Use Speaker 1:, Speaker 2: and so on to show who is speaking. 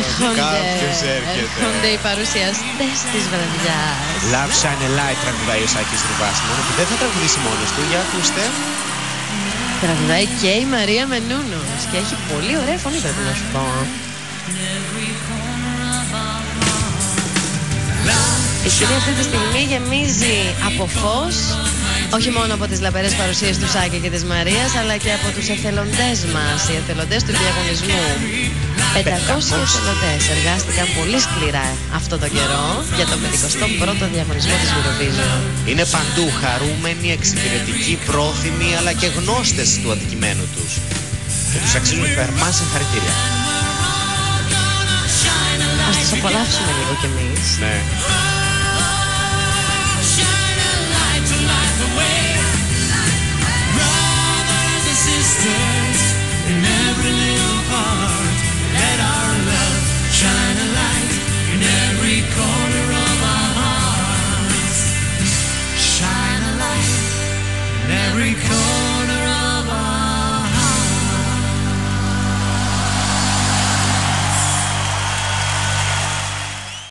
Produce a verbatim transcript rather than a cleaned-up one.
Speaker 1: Κάποιος έρχεται.
Speaker 2: Έρχονται οι παρουσιαστές της βραδιάς.
Speaker 1: Love Shine a Light τραγουδάει ο Σάκης Ρουβάς. Μόνο που δεν θα τραγουδήσει μόνος του. Για ακούστε.
Speaker 2: Τραγουδάει και η Μαρία Μενούνος και έχει πολύ ωραία φωνή, πρέπει να σου πω. Η σκηνή αυτή τη στιγμή γεμίζει από φως, όχι μόνο από τις λαμπερές παρουσίες του Σάκη και της Μαρίας, αλλά και από τους εθελοντές μας, οι εθελοντές του διαγωνισμού. πεντακόσιοι εθελοντές εργάστηκαν πολύ σκληρά αυτό το καιρό για τον πενηκοστό πρώτο διαγωνισμό της Eurovision.
Speaker 1: Είναι παντού χαρούμενοι, εξυπηρετικοί, πρόθυμοι, αλλά και γνώστες του αντικειμένου τους. Και τους αξίζουν θερμά συγχαρητήρια.
Speaker 2: Ας τους απολαύσουμε λίγο κι εμείς.
Speaker 1: Ναι.